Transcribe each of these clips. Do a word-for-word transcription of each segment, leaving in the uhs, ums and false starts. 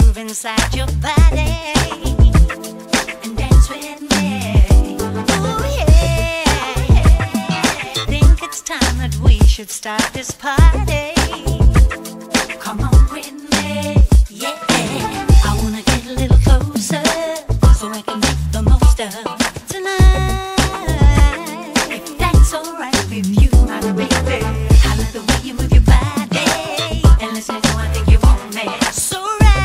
groove inside your body and dance with me. Oh yeah, think it's time that we should start this party. Come on with me, yeah. I wanna get a little closer so I can make the most of tonight. If that's alright with you, my baby, I love the way you move your body, and listen to I think you want me. So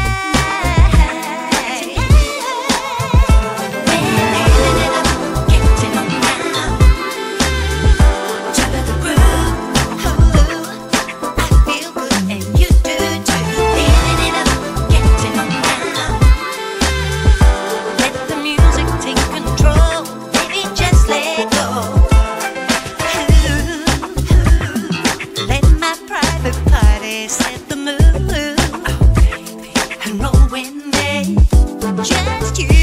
set the mood and roll with me, just you.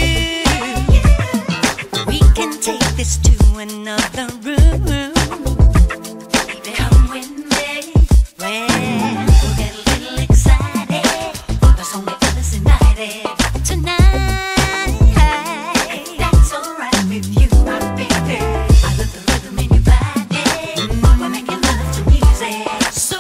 We can take this to another room. Come with me, well, we'll get a little excited. There's only us united tonight. If that's alright with you, my baby, I love the rhythm in your body. We're making love to music. So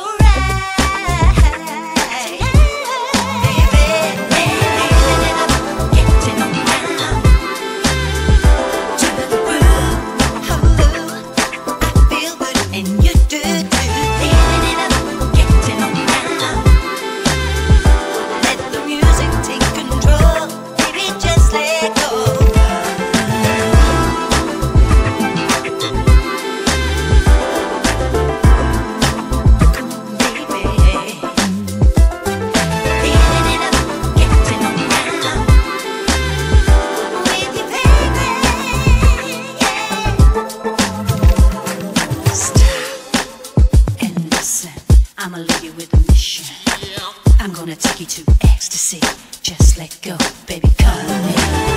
I'ma leave you with a mission. I'm gonna take you to ecstasy. Just let go, baby, come with me.